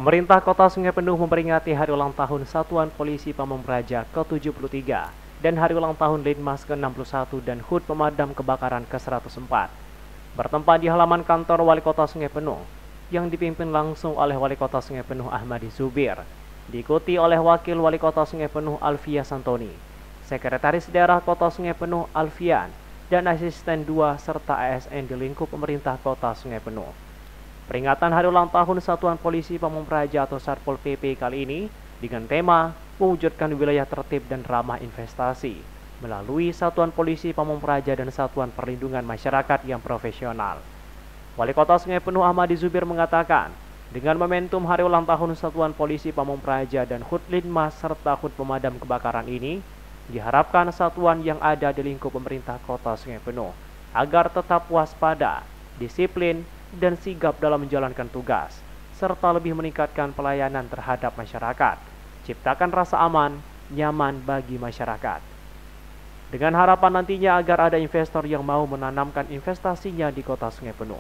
Pemerintah Kota Sungai Penuh memperingati Hari Ulang Tahun Satuan Polisi Pamong Praja ke-73 dan Hari Ulang Tahun Linmas ke-61 dan HUT Pemadam Kebakaran ke-104. Bertempat di halaman kantor Wali Kota Sungai Penuh yang dipimpin langsung oleh Wali Kota Sungai Penuh Ahmadi Zubir, diikuti oleh Wakil Wali Kota Sungai Penuh Alfia Santoni, Sekretaris Daerah Kota Sungai Penuh Alfian, dan Asisten 2 serta ASN di lingkup pemerintah Kota Sungai Penuh. Peringatan Hari Ulang Tahun Satuan Polisi Pamong Praja atau Satpol PP kali ini dengan tema mewujudkan wilayah tertib dan ramah investasi melalui Satuan Polisi Pamong Praja dan Satuan Perlindungan Masyarakat yang profesional. Wali Kota Sungai Penuh Ahmadi Zubir mengatakan, dengan momentum Hari Ulang Tahun Satuan Polisi Pamong Praja dan HUT Linmas serta HUT Pemadam Kebakaran ini, diharapkan satuan yang ada di lingkup pemerintah Kota Sungai Penuh agar tetap waspada, disiplin, dan sigap dalam menjalankan tugas, serta lebih meningkatkan pelayanan terhadap masyarakat, ciptakan rasa aman, nyaman bagi masyarakat. Dengan harapan nantinya agar ada investor yang mau menanamkan investasinya di Kota Sungai Penuh.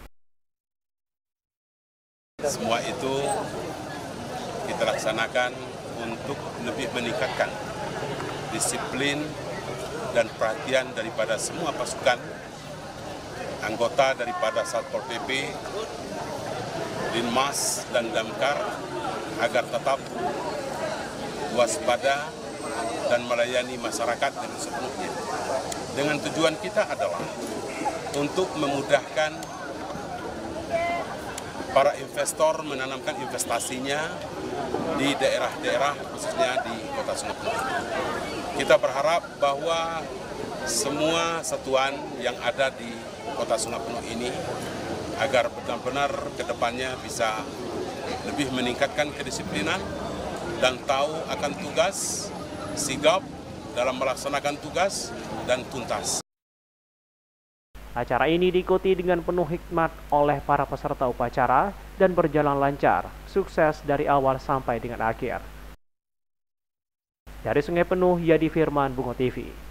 Semua itu kita laksanakan untuk lebih meningkatkan disiplin dan perhatian daripada semua pasukan anggota daripada Satpol PP, Linmas, dan Damkar agar tetap waspada dan melayani masyarakat dengan sepenuhnya. Dengan tujuan kita adalah untuk memudahkan para investor menanamkan investasinya di daerah-daerah khususnya di Kota Sungai Penuh. Kita berharap bahwa semua satuan yang ada di Kota Sungai Penuh ini agar benar-benar ke depannya bisa lebih meningkatkan kedisiplinan dan tahu akan tugas, sigap dalam melaksanakan tugas dan tuntas. Acara ini diikuti dengan penuh hikmat oleh para peserta upacara dan berjalan lancar, sukses dari awal sampai dengan akhir. Dari Sungai Penuh, Yadi Firman, Bungo TV.